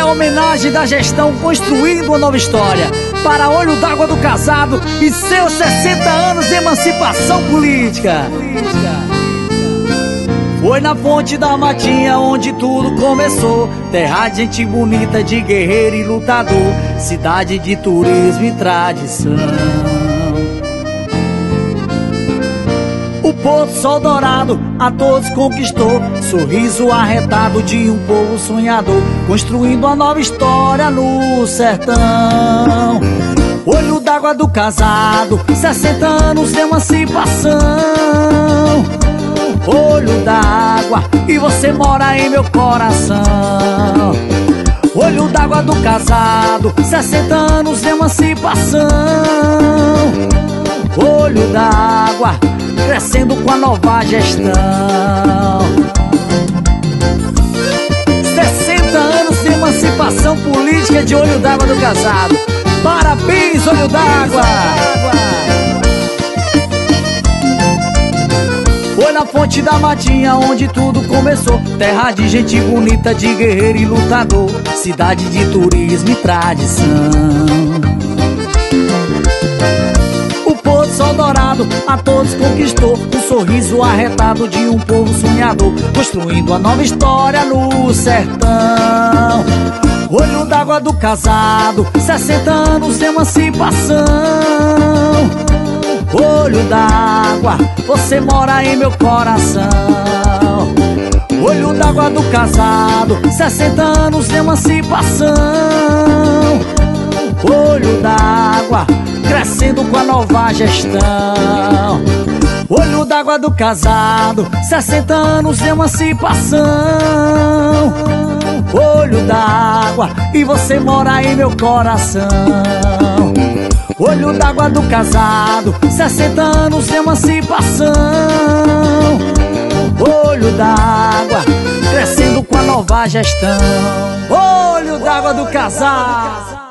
homenagem da gestão construindo uma nova história para Olho d'Água do Casado e seus 60 anos de emancipação política. Foi na Ponte da Matinha onde tudo começou, terra de gente bonita, de guerreiro e lutador, cidade de turismo e tradição. O pôr do sol dourado a todos conquistou, sorriso arretado de um povo sonhador, construindo uma nova história no sertão. Olho d'Água do Casado, 60 anos de emancipação. Olho d'Água, e você mora em meu coração. Olho d'Água do Casado, 60 anos de emancipação. Olho d'Água, crescendo com a nova gestão. 60 anos de emancipação política de Olho d'Água do Casado. Parabéns, Olho d'Água! Foi na Ponte da Matinha onde tudo começou, terra de gente bonita, de guerreiro e lutador, cidade de turismo e tradição. O pôr do sol dourado a todos conquistou, um sorriso arretado de um povo sonhador, construindo a nova história no sertão. Olho d'Água do Casado, 60 anos de emancipação. Olho d'Água, você mora em meu coração. Olho d'Água do Casado, 60 anos de emancipação. Olho d'Água, crescendo com a nova gestão. Olho d'Água do Casado, 60 anos de emancipação. Olho d'Água, e você mora em meu coração. Olho d'Água do Casado, 60 anos de emancipação. Olho d'Água, crescendo com a nova gestão. Olho d'Água do Casado.